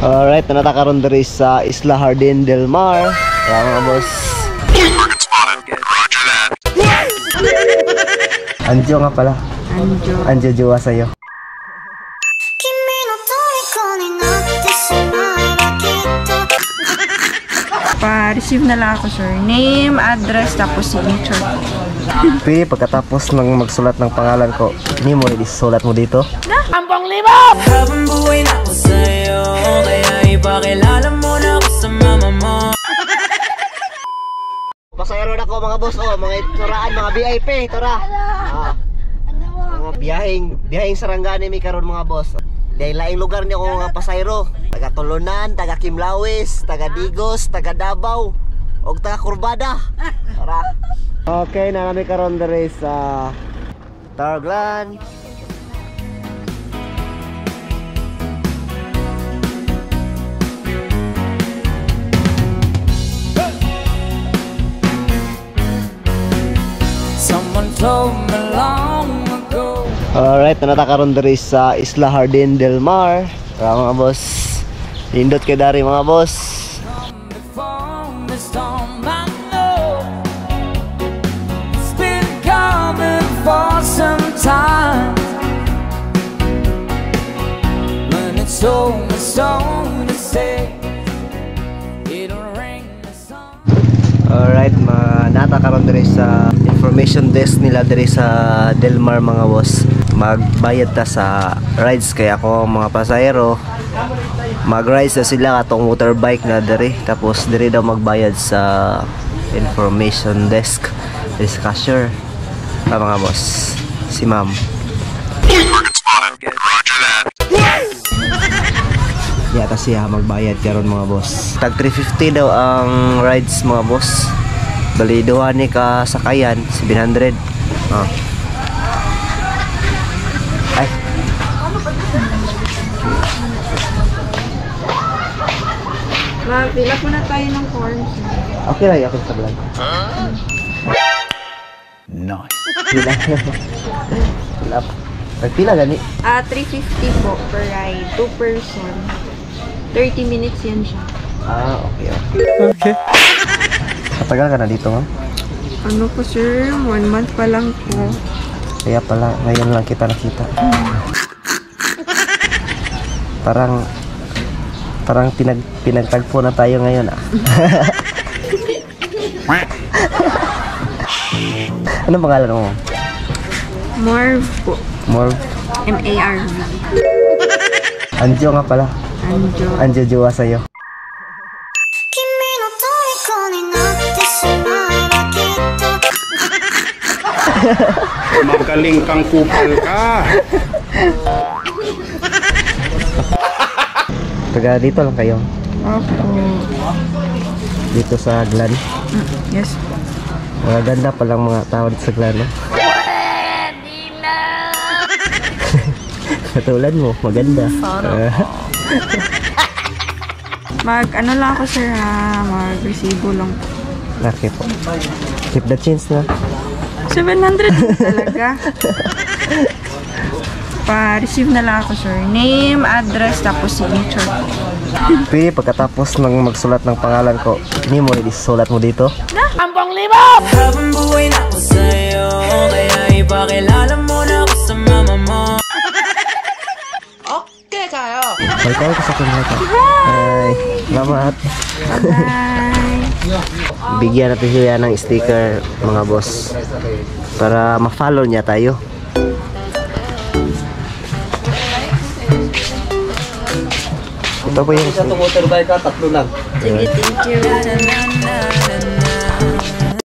Alright, natakaroon diri sa Isla Jardín del Mar. Kaya mga boss. Anjo nga pala. Anjo jowa sa'yo. Pa-receive na lang ako, sir. Name, address, tapos signature. Pwede pagkatapos ng magsulat ng pangalan ko, hindi mo isulat mo dito? Ampong limo! Habang buhay na ako sa'yo, kaya ipakilala mo na ako sa mama mo. Pasayro na ko mga boss, oh, mga turaan, mga VIP, tara. Mga biyahing Sarangani mi karon mga boss. Dahil laing lugar niyo ko mga pasayro. Taga Tulunan, taga Kimlawis, taga Digos, taga Davao, o taga Kurbada. Tara. Okay, na kami karon diri sa Targlan. Someone told me long ago. Alright, natakaroon diri sa Isla Jardín del Mar. Tara mga boss. Indot kay dari mga boss. For some time when it's so to say it'll ring the song. Alright, natakaroon diri sa information desk nila diri sa Del Mar mga boss. Magbayad ta sa rides kaya ako mga pasahero. Mag-rides na sila atong motorbike na diri. Tapos diri daw magbayad sa information desk. Diri sa cashier. Mga boss, si ma'am. Yata siya magbayad karon mga boss. Tag 350 daw ang rides mga boss. Bali duha ni ka sakayan 700. Ay. Pila po na tayo ng forms. Okay lang ako sa vlog. Nice. Pila gani? 350 po per ride, 2 person. 30 minutes yan siya. Okay. Matagal ka na dito, ma'am? Ano po sir, 1 month pa lang po. Kaya pala, ngayon lang kita nakita. Parang pinagtagpo na tayo ngayon Anong pangalan mo? Marv po. Marv? M-A-R-V. Anjo nga pala. Anjo. Anjo jowa sa'yo. Magaling kang kupal ka. Taga dito lang kayo? Opo. Dito sa Glan? Yes. Mga ganda palang mga tao dito sa Glan, no? Katulad mo, maganda. Ano lang ako sir ha, mag-resibo lang po. Okay po. Keep the change na. 700 talaga. Pa-receive na lang ako sir. Name, address, tapos signature. Pwede pagkatapos ng magsulat ng pangalan ko, hindi mo isulat mo dito? Ampong limo! Habang buhay na ako sa'yo, kaya ipakilala mo na ako sa mama mo. Okay kayo. Balik ka sa akin lahat. Hi! Salamat! Bye! Bigyan natin siya ng sticker mga boss para ma-follow niya tayo. Ito po yung Sige, thank you.